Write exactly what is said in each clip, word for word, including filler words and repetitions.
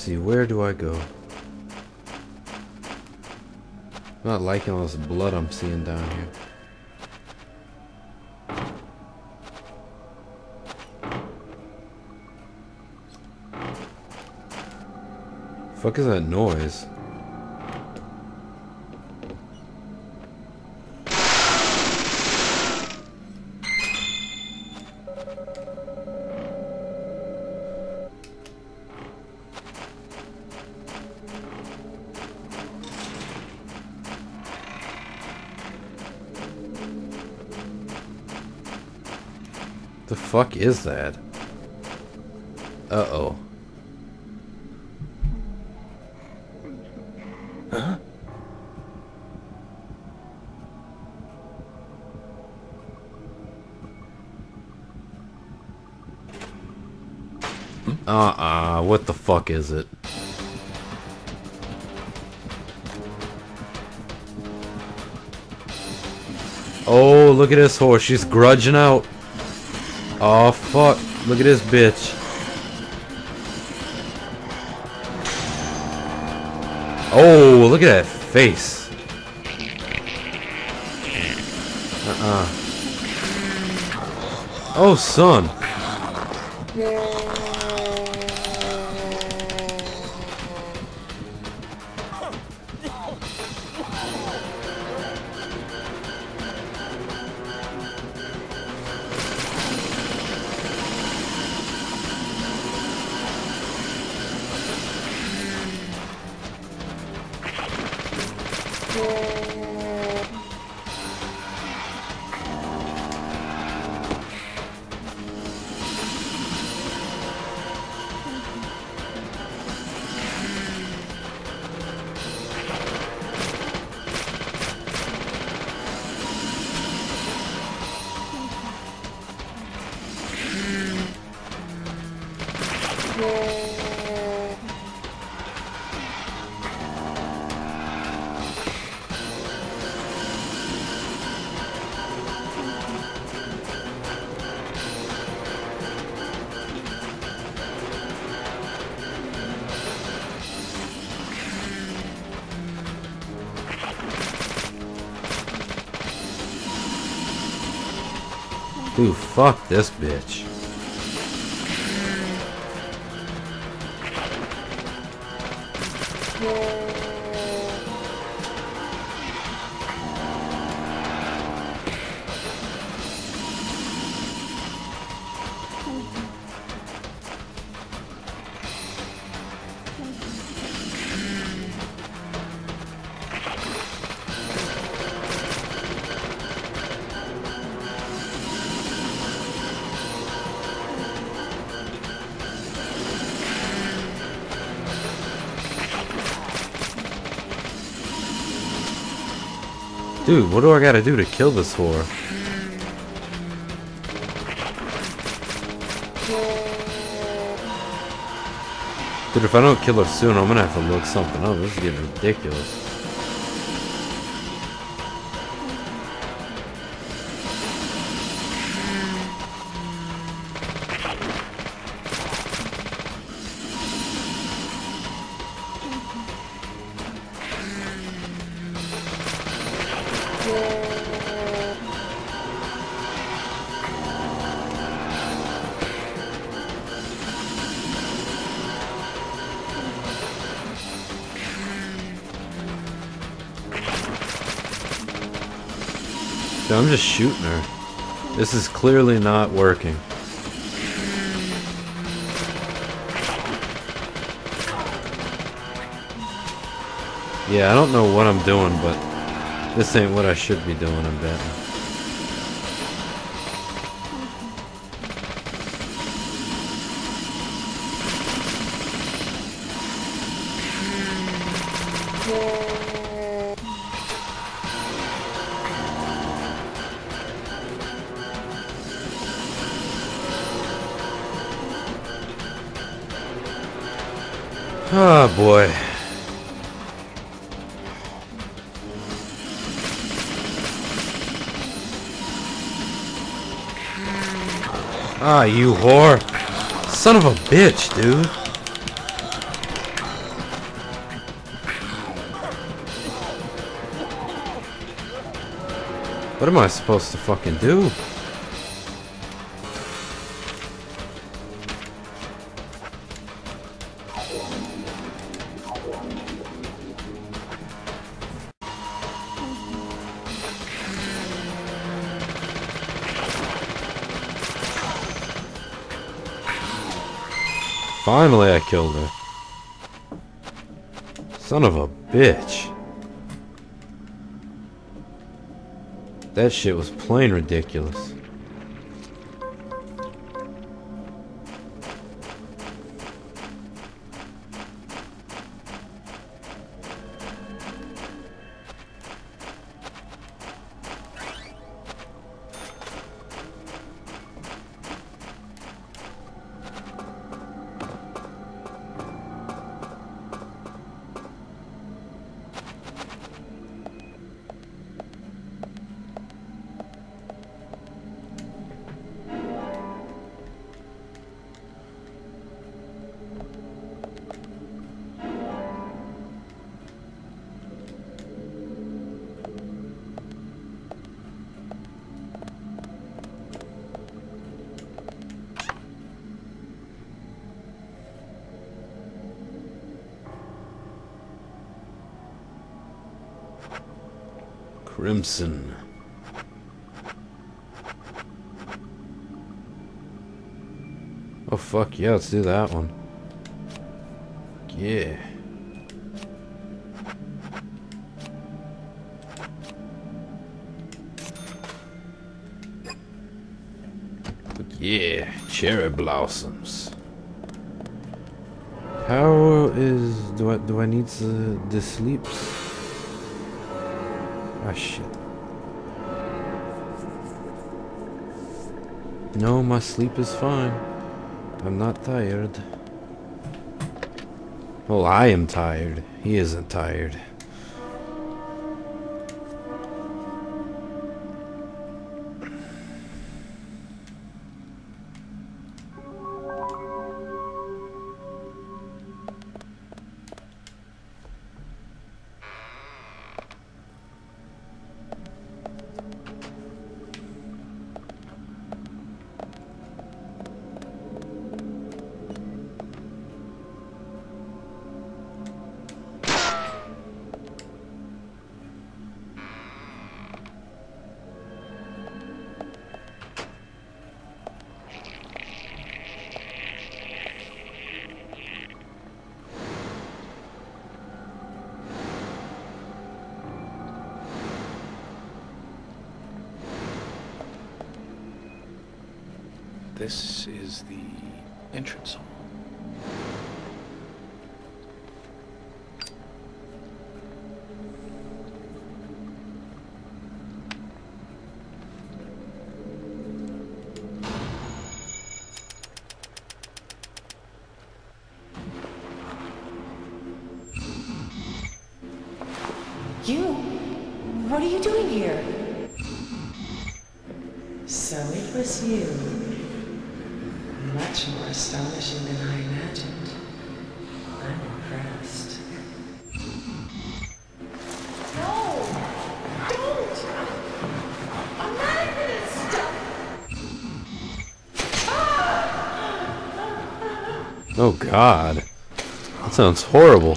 see, where do I go? I'm not liking all this blood I'm seeing down here. Fuck is that noise? The fuck is that? Uh-oh. Huh? Uh-uh, what the fuck is it? Oh, look at this horse, she's grudging out. Oh fuck, look at this bitch. Oh, look at that face. Uh-uh. Oh, son. Dude, fuck this bitch. Dude, what do I gotta do to kill this whore? Dude, if I don't kill her soon, I'm gonna have to look something up. This is getting ridiculous. Dude, I'm just shooting her. This is clearly not working. Yeah, I don't know what I'm doing, but this ain't what I should be doing, I'm betting. Oh boy. Ah, you whore. Son of a bitch, dude. What am I supposed to fucking do? Finally I killed her. Son of a bitch. That shit was plain ridiculous. Crimson. Oh fuck yeah, let's do that one. Yeah. Yeah, cherry blossoms. How is do I do I need the the sleeps? Ah shit. No, my sleep is fine. I'm not tired. Well, I am tired. He isn't tired. This is the entrance hall. You? What are you doing here? So it was you. Much more astonishing than I imagined. I'm impressed. No! Don't! I'm not gonna stop! Oh god. That sounds horrible.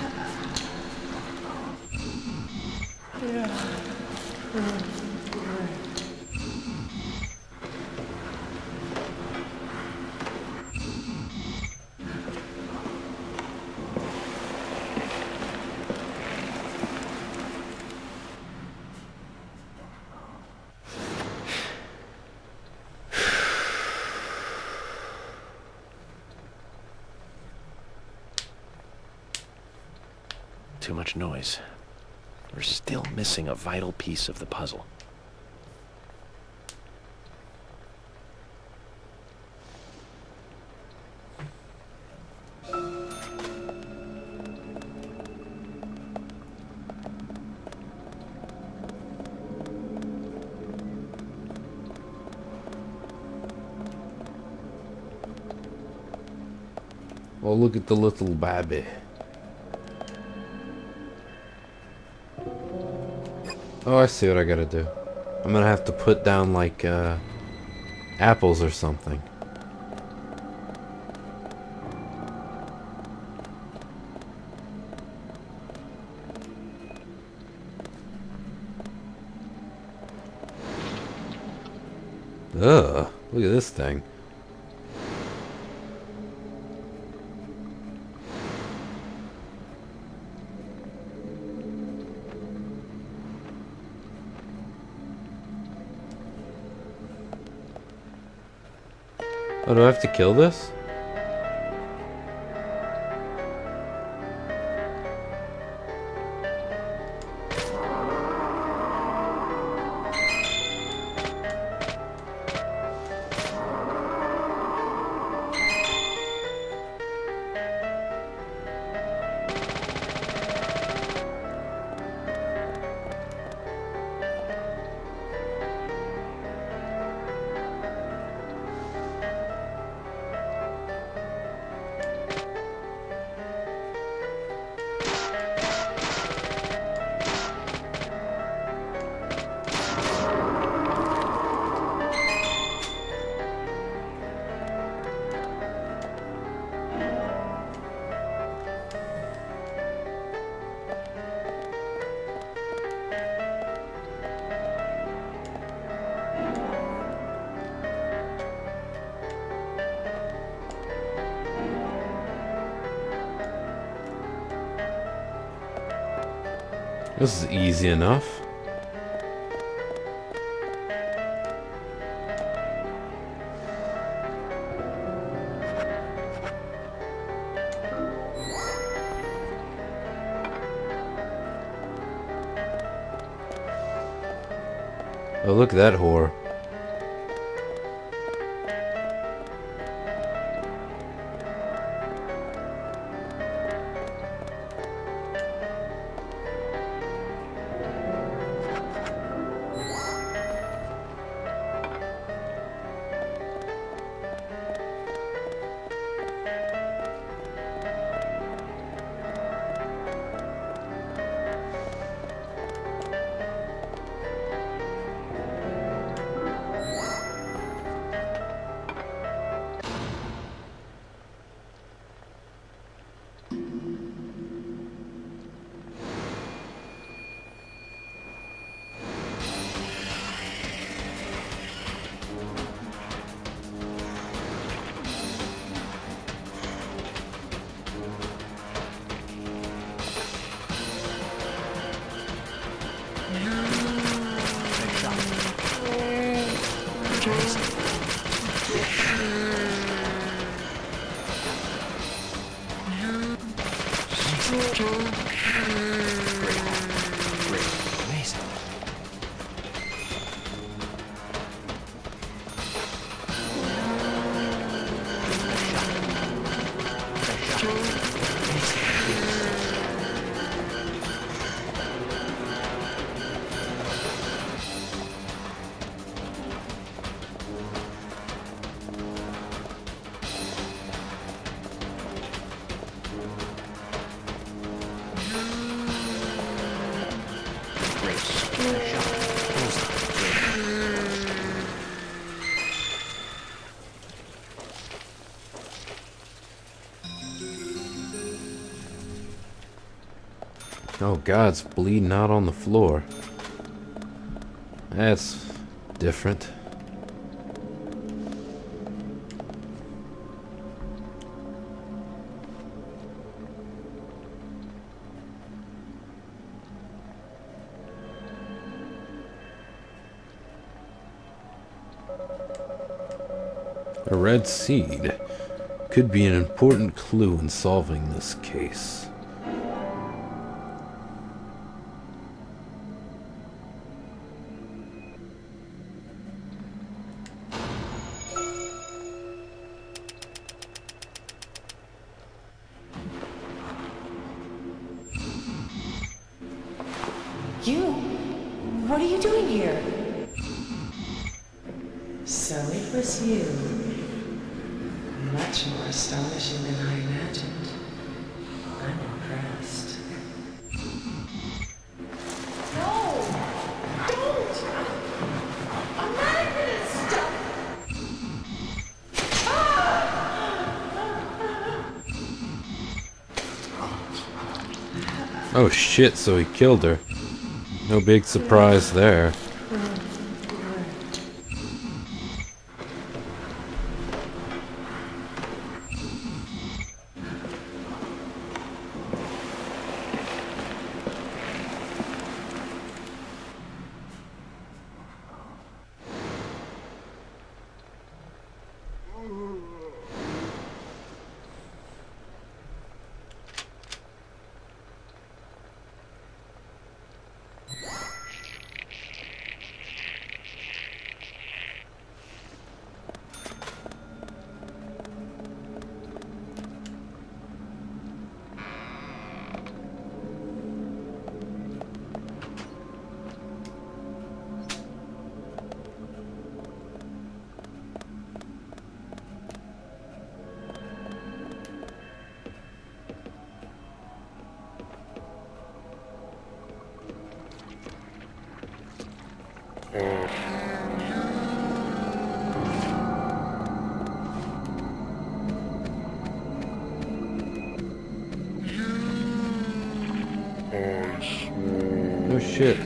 Too much noise. We're still missing a vital piece of the puzzle. Oh, look at the little baby. Oh, I see what I gotta do. I'm gonna have to put down like uh, apples or something. Ugh, look at this thing. Oh, do I have to kill this? This is easy enough. Oh, look at that whore. Oh god, it's bleeding out on the floor. That's different. A red seed could be an important clue in solving this case. You? What are you doing here? So it was you. Much more astonishing than I imagined. I'm impressed. No! Don't! Oh shit, so he killed her. No big surprise there. Oh shit.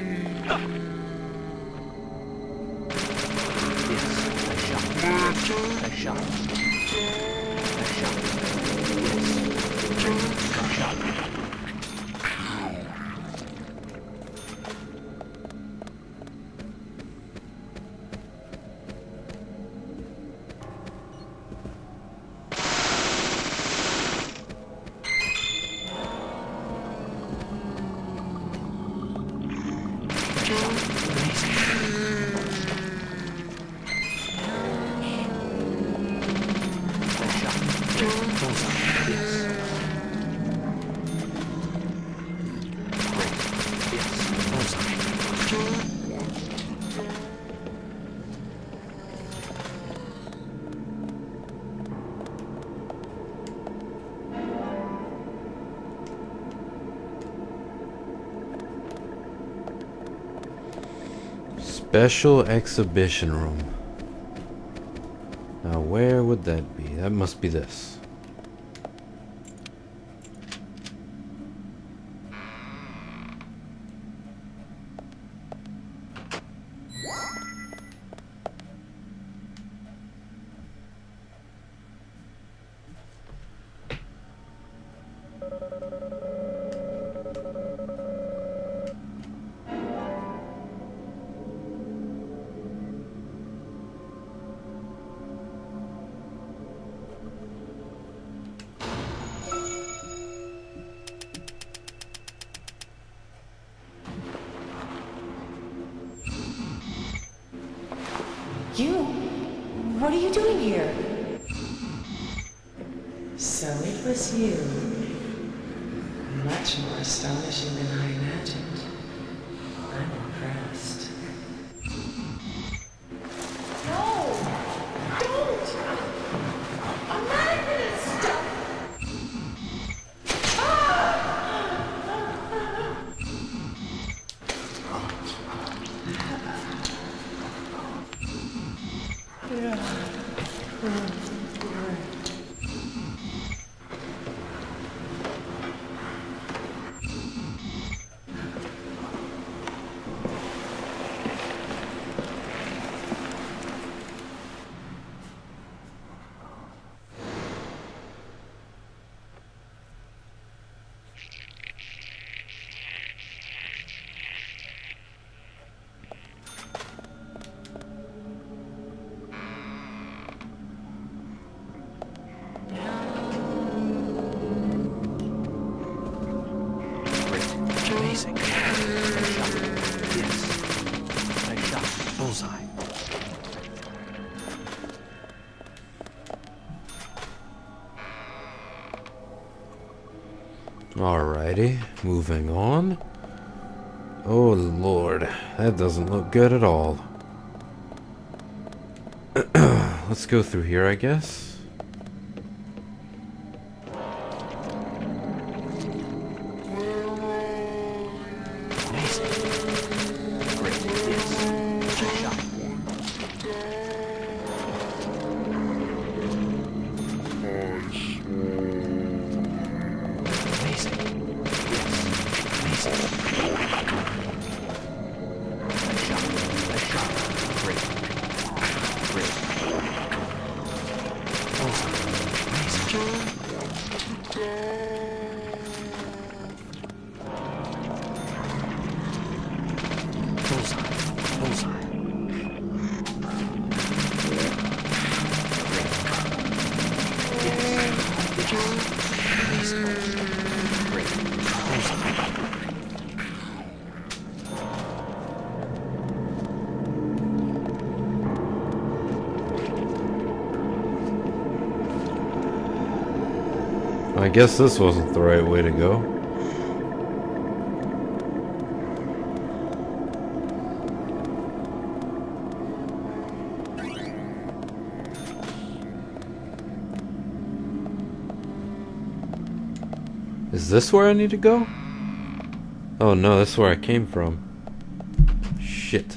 Special exhibition room. Now where would that be? That must be this. You? What are you doing here? So it was you. Much more astonishing than I imagined. I'm impressed. No! Don't! I'm not gonna stop! Amazing. Nice shot. Yes. Nice shot. Bullseye. Alrighty, moving on. Oh lord, that doesn't look good at all. Let's go through here, I guess. I guess this wasn't the right way to go. Is this where I need to go? Oh no, this is where I came from. Shit.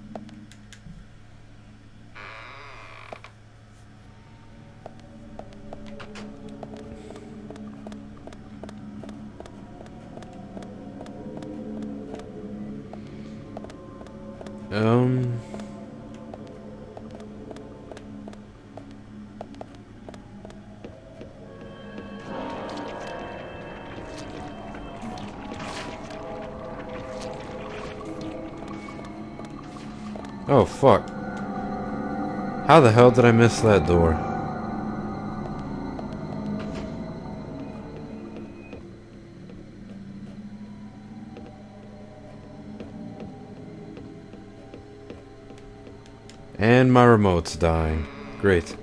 Um... Oh, fuck. How the hell did I miss that door? And my remote's dying. Great.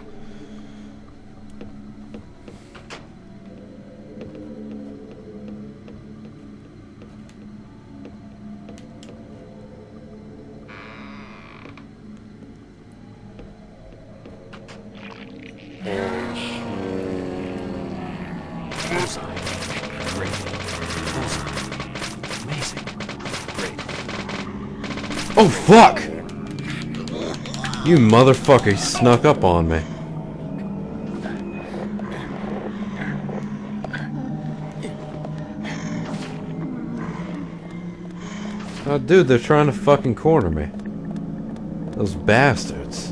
Oh fuck! You motherfucker, he snuck up on me. Oh dude, they're trying to fucking corner me. Those bastards.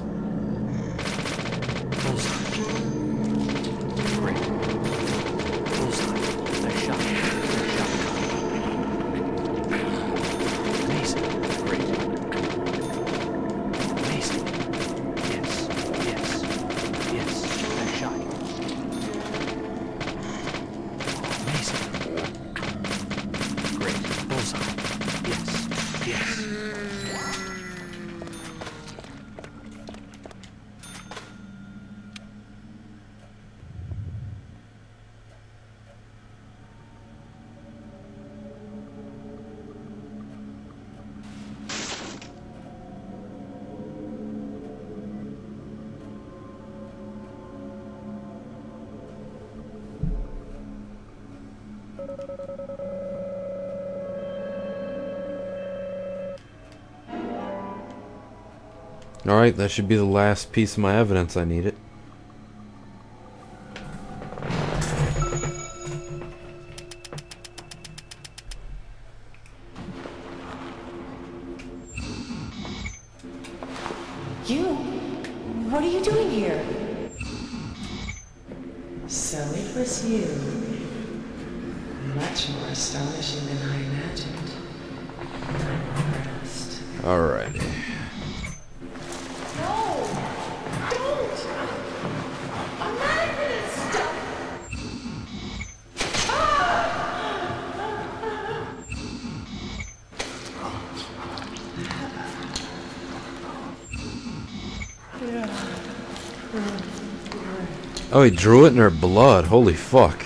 Alright, that should be the last piece of my evidence I needed. You? What are you doing here? So it was you. Much more astonishing than I imagined. I'm impressed. Alright. No! Don't! I'm not gonna stop! Oh, he drew it in her blood. Holy fuck.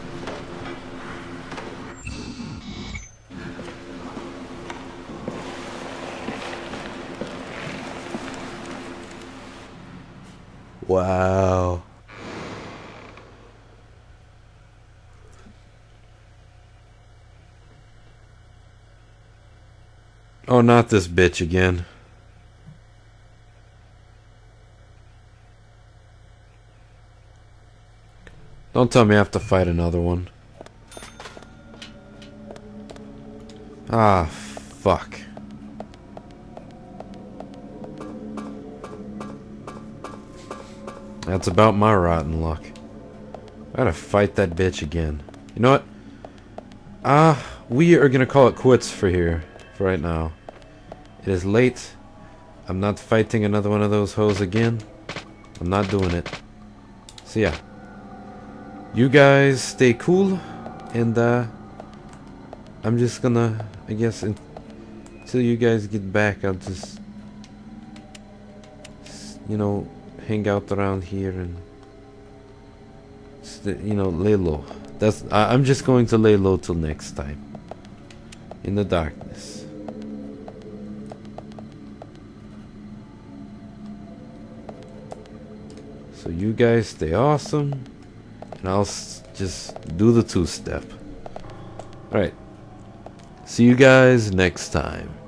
Wow. Oh, not this bitch again. Don't tell me I have to fight another one. Ah, fuck. That's about my rotten luck. I gotta fight that bitch again. You know what? Ah, uh, we are gonna call it quits for here, for right now. It is late. I'm not fighting another one of those hoes again. I'm not doing it. See ya. You guys stay cool, and uh, I'm just gonna, I guess, in, until you guys get back, I'll just, you know, hang out around here and, st you know, lay low. That's I I'm just going to lay low till next time. In the darkness. So you guys stay awesome, and I'll s just do the two-step. Alright. See you guys next time.